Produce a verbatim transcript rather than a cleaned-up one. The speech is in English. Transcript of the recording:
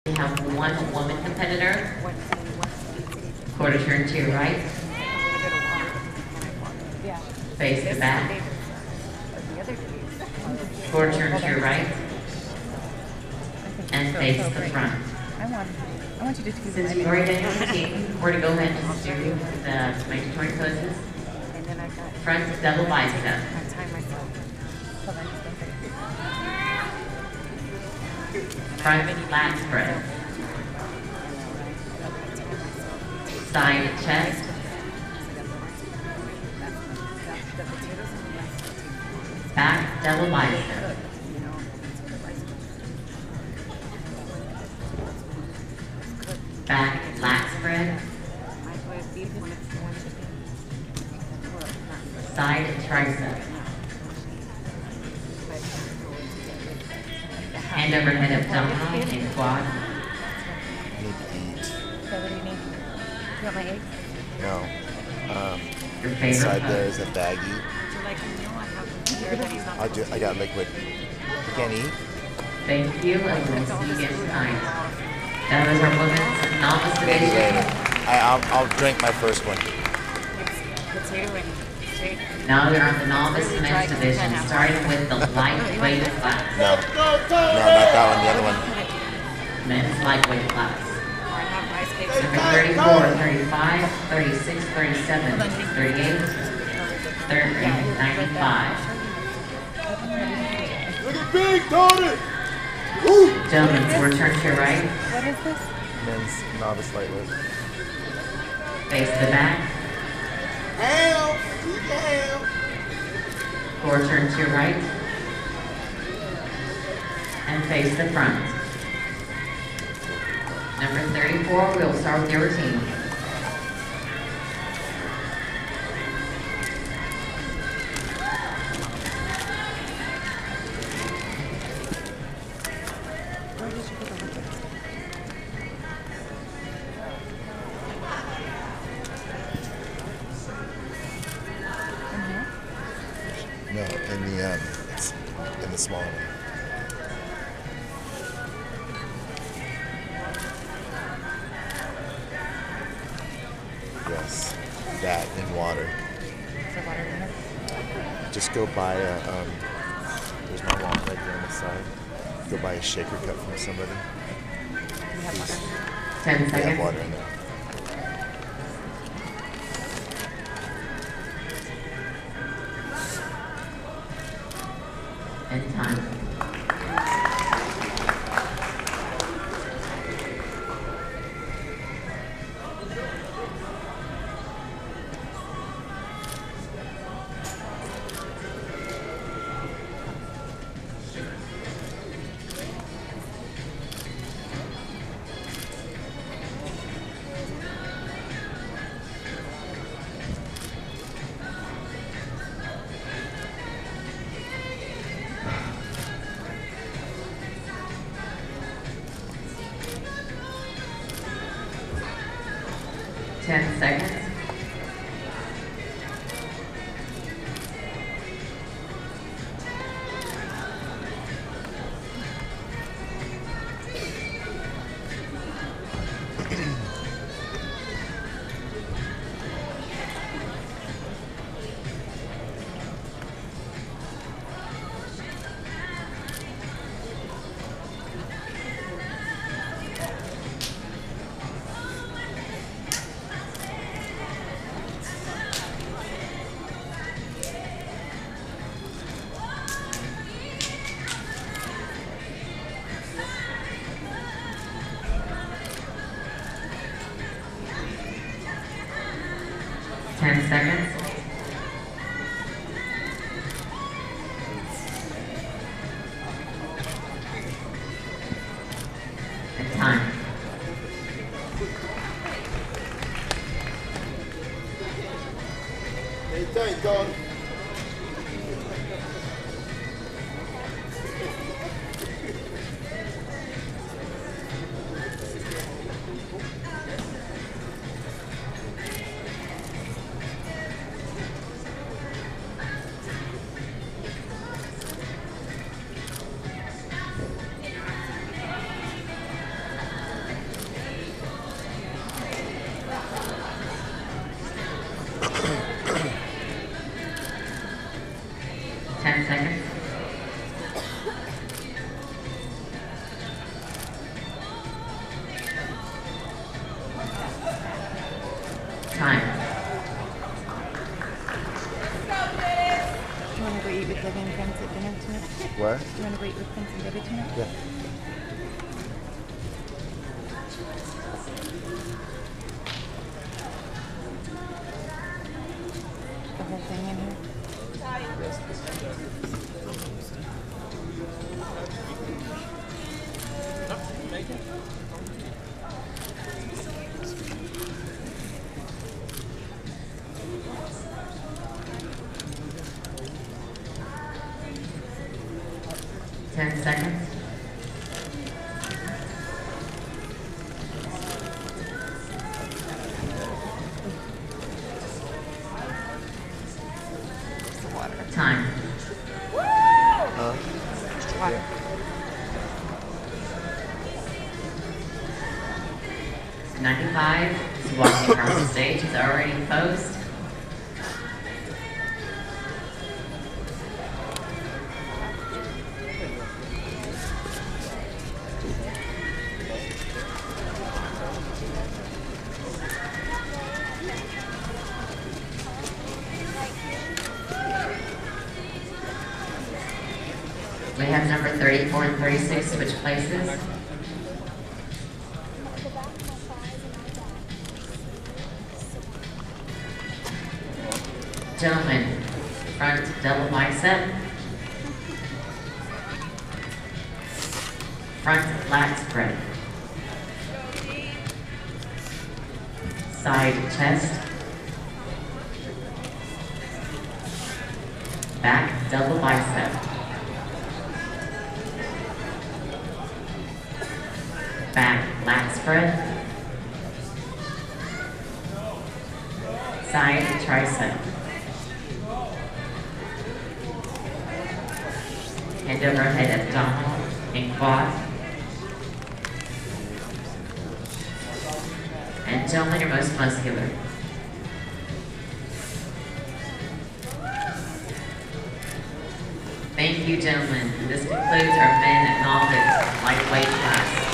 We have one woman competitor. Quarter turn to your right. Face the back. Quarter turn to your right. And face the front. I want, I want you to do Since you've already done your routine, we're to go ahead and just do the mandatory poses. Front double bicep. Front lat spread. Side chest. Back double bicep. Back lat spread. Side tricep. Hand over head abdominal and quad. I need to eat. So what do you need? You want my eggs? No. Um, Your favorite inside pose. there is a baggie. I do. I got liquid. You can't eat. Thank you, and we'll see you again tonight. That was our women's novice Maybe later. division. I, I'll, I'll drink my first one. Now they're on the novice men's division, starting with the lightweight class. No. No, not that one. The other one. Men's lightweight class. Number thirty-four, thirty-five, thirty-six, thirty-seven, thirty-eight, thirty, ninety-five. Look at big, Tony! Gentlemen, four turn to your right. What is this? Men's novice lightweight. Face the back. Ham! Keep the ham! Four turn to your right. And face the front. Number thirty-four, we'll start with your routine. No, in the um, it's in the small one. Yes, that in water. Is there water in here? Just go buy a. Um, there's my wallet right there on the side. Go buy a shaker cup from somebody. You have water. Ten They have seconds. water in there. And time. Ten seconds. Ten seconds. And time. Hey, thanks, Tony. What? Do you want to rate with Prince and Debbie tonight? Yeah. The whole thing in here? Ten seconds. It's the water. Time. Huh? Water. ninety-five is walking across the stage. He's already posed. We have number thirty-four and thirty-six switch places. Gentlemen, front double bicep. Front lat spread. Side chest. Back double bicep. Back lat spread. Side tricep. Hand over head abdominal and quad. And gentlemen, your most muscular. Thank you, gentlemen. This concludes our men novice lightweight class.